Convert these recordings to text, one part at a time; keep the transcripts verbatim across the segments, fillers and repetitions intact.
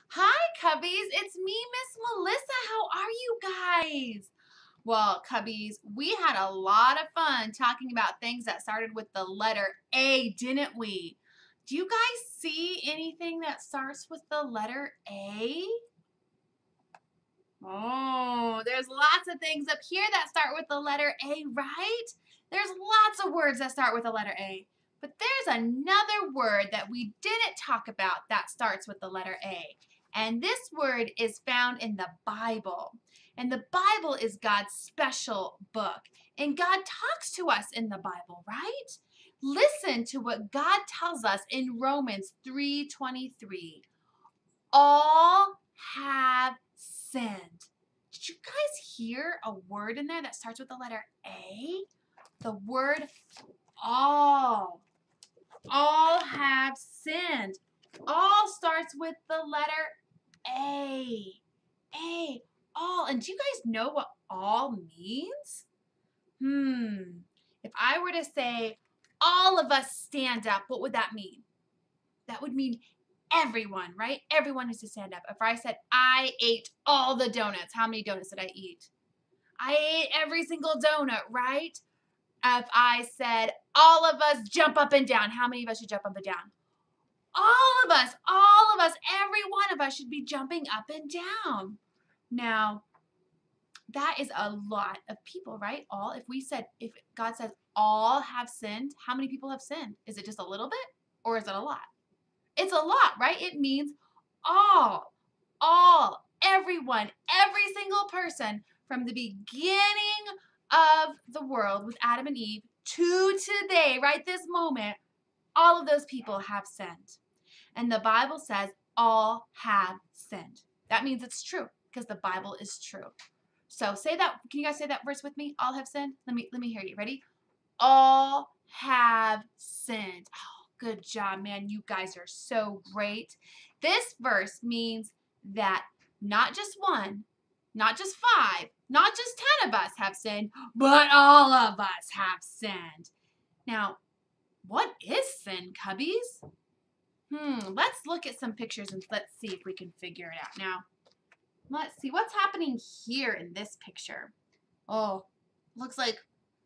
Hi, Cubbies. It's me, Miss Melissa. How are you guys? Well, Cubbies, we had a lot of fun talking about things that started with the letter A, didn't we? Do you guys see anything that starts with the letter A? Oh, there's lots of things up here that start with the letter A, right? There's lots of words that start with the letter A. But there's another word that we didn't talk about that starts with the letter A. And this word is found in the Bible. And the Bible is God's special book. And God talks to us in the Bible, right? Listen to what God tells us in Romans three twenty-three. All have sinned. Did you guys hear a word in there that starts with the letter A? The word all. All have sinned. All starts with the letter A. A. All. And do you guys know what all means? Hmm. If I were to say, all of us stand up, what would that mean? That would mean everyone, right? Everyone needs to stand up. If I said, I ate all the donuts, how many donuts did I eat? I ate every single donut, right? If I said, all of us jump up and down, how many of us should jump up and down? All of us, all of us, every one of us should be jumping up and down. Now, that is a lot of people, right? All, if we said, if God says all have sinned, how many people have sinned? Is it just a little bit or is it a lot? It's a lot, right? It means all, all, everyone, every single person from the beginning of the world with Adam and Eve to today, right this moment, all of those people have sinned. And the Bible says all have sinned. That means it's true because the Bible is true. So say that, can you guys say that verse with me? All have sinned? Let me let me hear you. Ready? All have sinned. Oh, good job, man. You guys are so great. This verse means that not just one, not just five, not just ten of us have sinned, but all of us have sinned. Now, what is sin, Cubbies? Hmm, let's look at some pictures and let's see if we can figure it out. Now, let's see what's happening here in this picture. Oh, looks like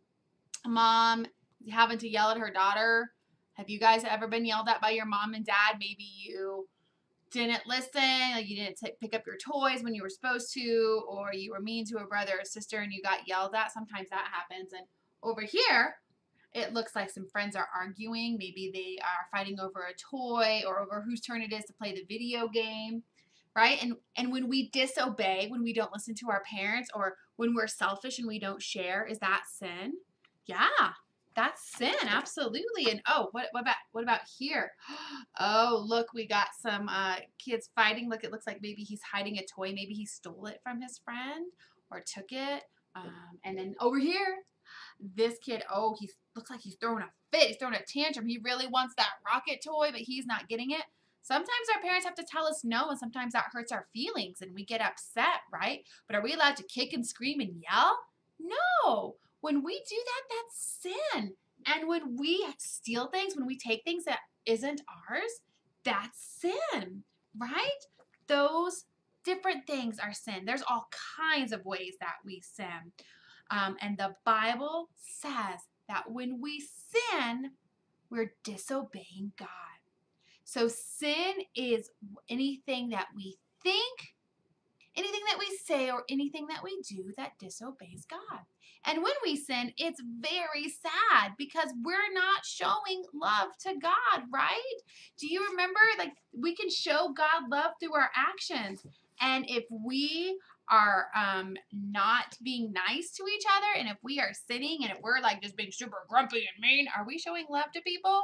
mom having to yell at her daughter. Have you guys ever been yelled at by your mom and dad? Maybe you didn't listen, like you didn't t- pick up your toys when you were supposed to, or you were mean to a brother or sister and you got yelled at. Sometimes that happens. And over here, it looks like some friends are arguing. Maybe they are fighting over a toy or over whose turn it is to play the video game, right? And and when we disobey, when we don't listen to our parents, or when we're selfish and we don't share, is that sin? Yeah, that's sin, absolutely. And oh, what what about what about here? Oh, look, we got some uh, kids fighting. Look, it looks like maybe he's hiding a toy. Maybe he stole it from his friend or took it. Um, and then over here, this kid, oh, he looks like he's throwing a fit. He's throwing a tantrum. He really wants that rocket toy, but he's not getting it. Sometimes our parents have to tell us no, and sometimes that hurts our feelings and we get upset, right? But are we allowed to kick and scream and yell? No. When we do that, that's sin. And when we steal things, when we take things that isn't ours, that's sin, right? Those different things are sin. There's all kinds of ways that we sin. Um, and the Bible says that when we sin, we're disobeying God. So sin is anything that we think, anything that we say, or anything that we do that disobeys God. And when we sin, it's very sad because we're not showing love to God, right? Do you remember? Like, we can show God love through our actions. And if we are um, not being nice to each other, and if we are sinning, and if we're like just being super grumpy and mean, are we showing love to people?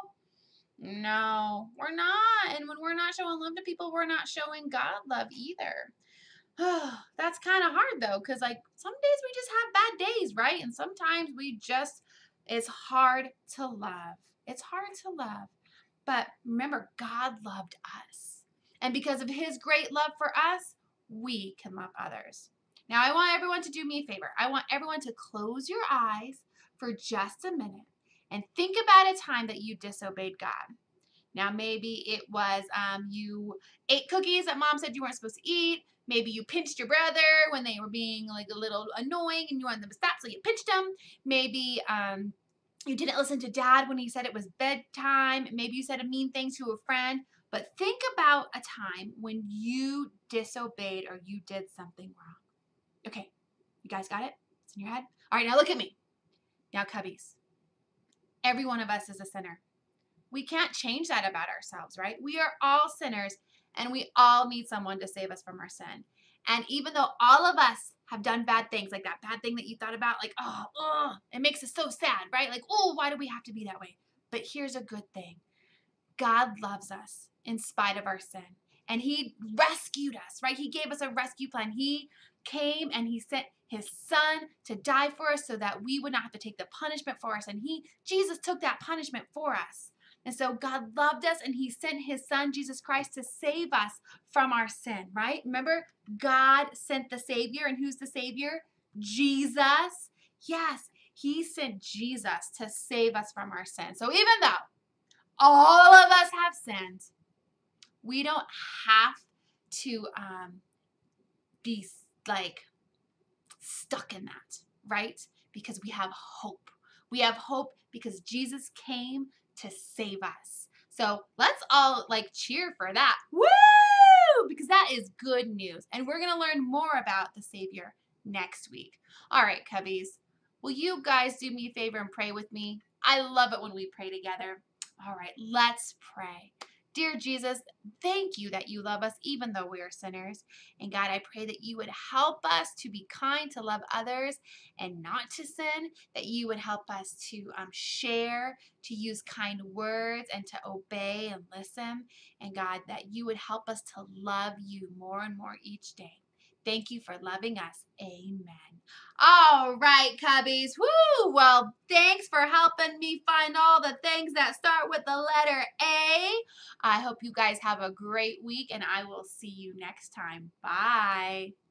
No, we're not. And when we're not showing love to people, we're not showing God love either. That's kind of hard though, because like some days we just have bad days, right? And sometimes we just, it's hard to love. It's hard to love. But remember, God loved us. And because of his great love for us, we can love others. Now, I want everyone to do me a favor. I want everyone to close your eyes for just a minute and think about a time that you disobeyed God. Now, maybe it was um, you ate cookies that mom said you weren't supposed to eat. Maybe you pinched your brother when they were being like a little annoying and you wanted them to stop, so you pinched them. Maybe um, you didn't listen to dad when he said it was bedtime. Maybe you said a mean thing to a friend. But think about a time when you disobeyed or you did something wrong. Okay, you guys got it? It's in your head? All right, now look at me. Now, Cubbies, every one of us is a sinner. We can't change that about ourselves, right? We are all sinners, and we all need someone to save us from our sin. And even though all of us have done bad things, like that bad thing that you thought about, like, oh, oh, it makes us so sad, right? Like, oh, why do we have to be that way? But here's a good thing. God loves us in spite of our sin. And he rescued us, right? He gave us a rescue plan. He came and he sent his son to die for us so that we would not have to take the punishment for us. And he, Jesus took that punishment for us. And so God loved us and he sent his son, Jesus Christ, to save us from our sin, right? Remember, God sent the Savior. And who's the Savior? Jesus. Yes, he sent Jesus to save us from our sin. So even though all of us have sinned, we don't have to um, be like stuck in that, right? Because we have hope. We have hope because Jesus came to save us. So let's all like cheer for that. Woo! Because that is good news. And we're going to learn more about the Savior next week. All right, Cubbies, will you guys do me a favor and pray with me? I love it when we pray together. All right, let's pray. Dear Jesus, thank you that you love us even though we are sinners. And God, I pray that you would help us to be kind, to love others, and not to sin, that you would help us to um, share, to use kind words, and to obey and listen. And God, that you would help us to love you more and more each day. Thank you for loving us. Amen. All right, Cubbies. Woo! Well, thanks for helping me find all the things that start with the letter A. I hope you guys have a great week, and I will see you next time. Bye.